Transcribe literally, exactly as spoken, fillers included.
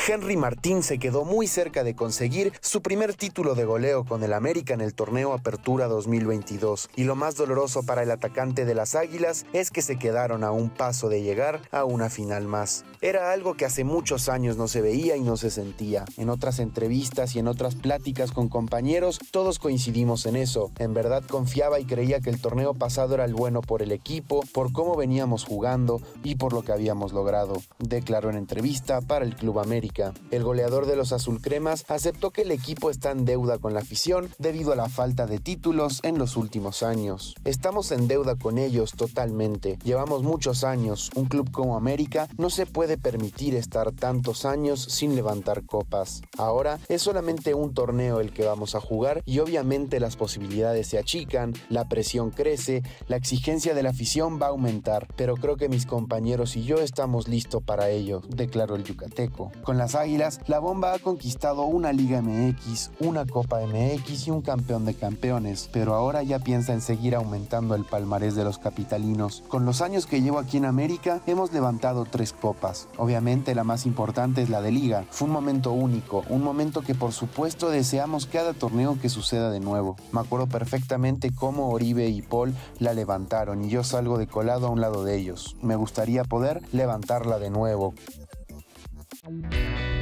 Henry Martín se quedó muy cerca de conseguir su primer título de goleo con el América en el torneo Apertura dos mil veintidós, y lo más doloroso para el atacante de las Águilas es que se quedaron a un paso de llegar a una final más. Era algo que hace muchos años no se veía y no se sentía. En otras entrevistas y en otras pláticas con compañeros, todos coincidimos en eso. En verdad confiaba y creía que el torneo pasado era el bueno por el equipo, por cómo veníamos jugando y por lo que habíamos logrado, declaró en entrevista para el Club América. El goleador de los azulcremas aceptó que el equipo está en deuda con la afición debido a la falta de títulos en los últimos años. Estamos en deuda con ellos totalmente. Llevamos muchos años. Un club como América no se puede permitir estar tantos años sin levantar copas. Ahora es solamente un torneo el que vamos a jugar y obviamente las posibilidades se achican, la presión crece, la exigencia de la afición va a aumentar, pero creo que mis compañeros y yo estamos listos para ello, declaró el yucateco. Con las Águilas, la Bomba ha conquistado una Liga M X, una Copa M X y un campeón de campeones, pero ahora ya piensa en seguir aumentando el palmarés de los capitalinos. Con los años que llevo aquí en América, hemos levantado tres copas. Obviamente la más importante es la de Liga. Fue un momento único, un momento que por supuesto deseamos cada torneo que suceda de nuevo. Me acuerdo perfectamente cómo Oribe y Paul la levantaron y yo salgo de colado a un lado de ellos. Me gustaría poder levantarla de nuevo.